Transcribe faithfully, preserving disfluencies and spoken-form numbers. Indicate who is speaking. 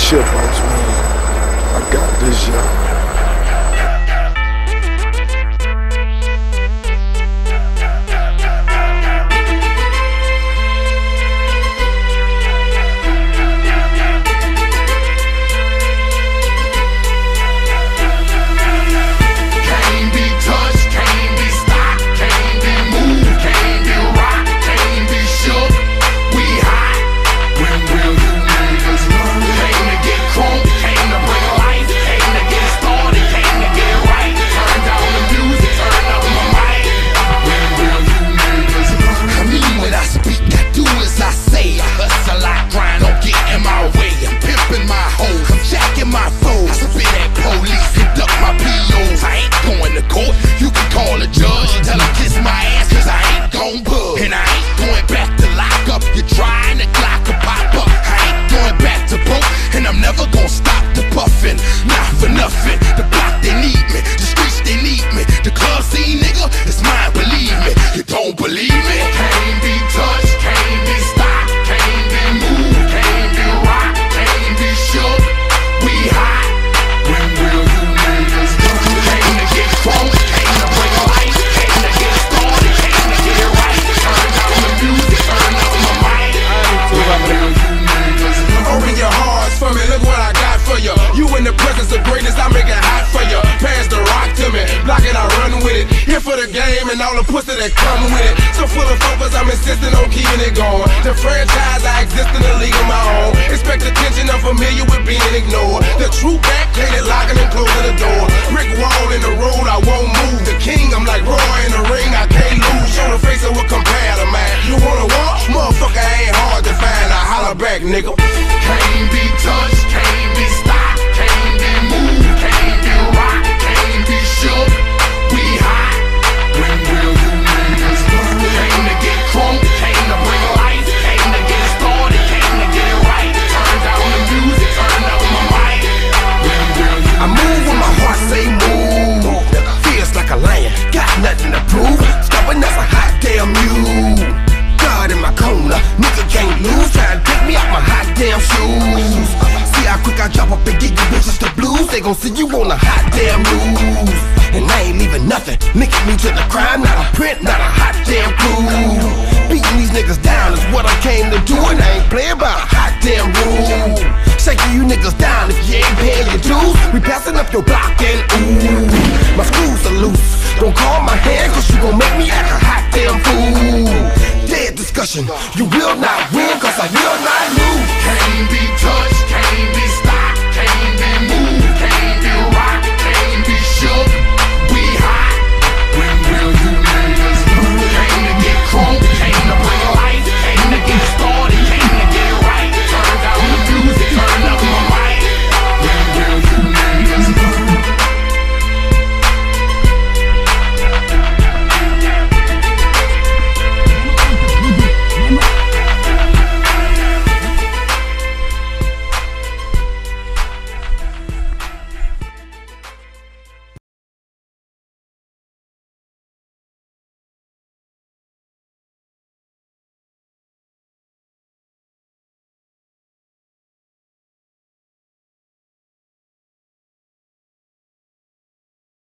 Speaker 1: Chill, boss, man. I got this, y'all.
Speaker 2: For the game and all the pussy that come with it. So full of focus, I'm insisting on keeping it going. The franchise, I exist in a league of my own. Expect attention, I'm familiar with being ignored. The true back, cated locking and closing the door. Brick wall in the road, I won't move. The king, I'm like Roy in the ring, I can't lose. Show the face of what compare to mine. You wanna walk? Motherfucker ain't hard to find. I holler back, nigga. Can't be touched, can't be stopped, can't be moved, can't be rocked, can't be shook. We hot. When will you niggas learn? Came to get crunk, came to bring life, came to get started, came to get it right. Turn down the music, turn up my mic. When will you I move when my heart say move. Feels like a lion, got nothing to prove. Stubborn as a hot damn mule. God in my corner, nigga can't lose. Try to take me out my hot damn shoes. See how quick I drop up and get you bitches the blues. They gon' see you on the hot damn news. And I ain't leaving nothing, linking me to the crime. Not a print, not a hot damn clue. Beating these niggas down is what I came to do. And I ain't playing by a hot damn rule. Shaking you niggas down if you ain't paying your dues. We passing up your block and ooh, my screws are loose. Don't call my hand cause you gon' make me act a hot damn fool. Dead discussion, you will not win cause I will not lose. Can't be touched.